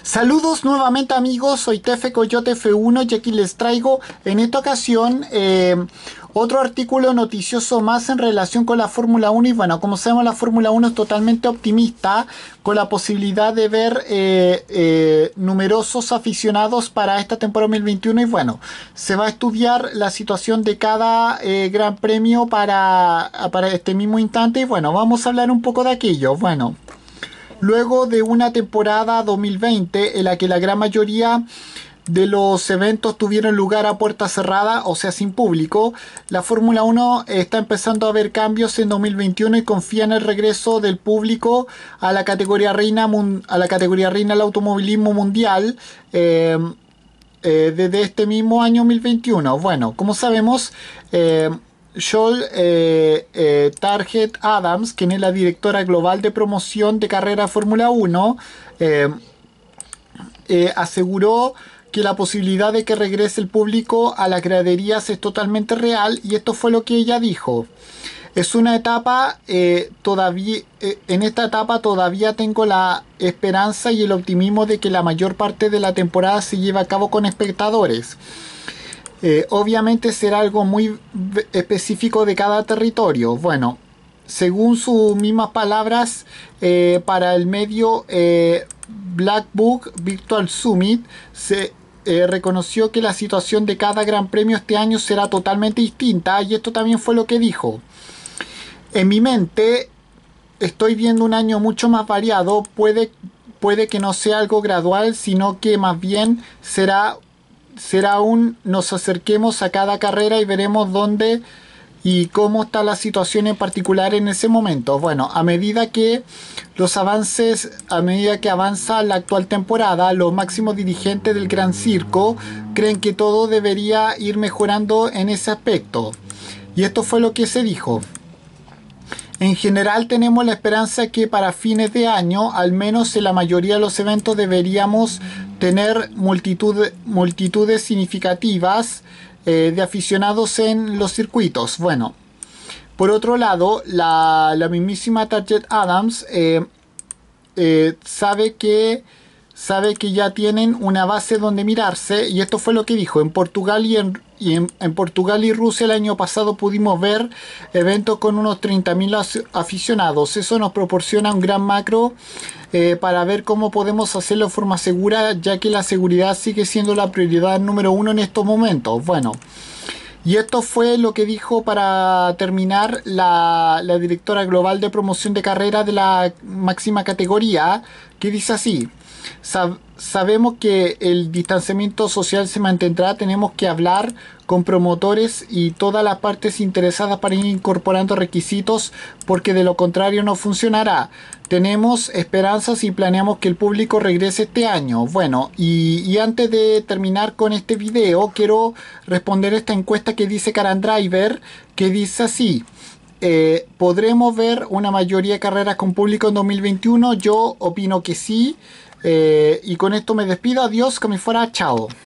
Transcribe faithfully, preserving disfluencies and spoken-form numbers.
Saludos nuevamente amigos, soy Tefe Coyote F uno y aquí les traigo en esta ocasión eh, otro artículo noticioso más en relación con la Fórmula uno. Y bueno, como sabemos, la Fórmula uno es totalmente optimista con la posibilidad de ver eh, eh, numerosos aficionados para esta temporada dos mil veintiuno. Y bueno, se va a estudiar la situación de cada eh, gran premio para, para este mismo instante. Y bueno, vamos a hablar un poco de aquello. Bueno, luego de una temporada dos mil veinte en la que la gran mayoría de los eventos tuvieron lugar a puerta cerrada, o sea sin público, la Fórmula uno está empezando a ver cambios en dos mil veintiuno y confía en el regreso del público a la categoría reina, a la categoría reina del automovilismo mundial eh, eh, desde este mismo año dos mil veintiuno. Bueno, como sabemos, eh, Joel eh, eh, Target Adams, quien es la directora global de promoción de carrera Fórmula uno, eh, eh, aseguró que la posibilidad de que regrese el público a las graderías es totalmente real, y esto fue lo que ella dijo. Es una etapa, eh, todavía, eh, en esta etapa todavía tengo la esperanza y el optimismo de que la mayor parte de la temporada se lleve a cabo con espectadores. Eh, obviamente será algo muy específico de cada territorio. Bueno, según sus mismas palabras, eh, para el medio eh, Black Book Virtual Summit, se eh, reconoció que la situación de cada gran premio este año será totalmente distinta, y esto también fue lo que dijo. En mi mente estoy viendo un año mucho más variado. Puede, puede que no sea algo gradual, sino que más bien será será un nos acerquemos a cada carrera y veremos dónde y cómo está la situación en particular en ese momento. Bueno, a medida que los avances, a medida que avanza la actual temporada, los máximos dirigentes del Gran Circo creen que todo debería ir mejorando en ese aspecto. Y esto fue lo que se dijo. En general tenemos la esperanza que para fines de año, al menos en la mayoría de los eventos, deberíamos tener multitud, multitudes significativas eh, de aficionados en los circuitos. Bueno, por otro lado, la, la mismísima Target Adams eh, eh, sabe que sabe que ya tienen una base donde mirarse, y esto fue lo que dijo. En Portugal y en, y en, en Portugal y Rusia el año pasado pudimos ver eventos con unos treinta mil aficionados. Eso nos proporciona un gran macro eh, para ver cómo podemos hacerlo de forma segura, ya que la seguridad sigue siendo la prioridad número uno en estos momentos. Bueno, y esto fue lo que dijo para terminar la, la directora global de promoción de carrera de la máxima categoría, que dice así: Sab sabemos que el distanciamiento social se mantendrá. Tenemos que hablar con promotores y todas las partes interesadas para ir incorporando requisitos, porque de lo contrario no funcionará. Tenemos esperanzas y planeamos que el público regrese este año. Bueno, y, y antes de terminar con este video, quiero responder esta encuesta que dice Karen Driver, que dice así: eh, ¿podremos ver una mayoría de carreras con público en dos mil veintiuno? Yo opino que sí. Eh, y con esto me despido. Adiós, que me fuera. Chao.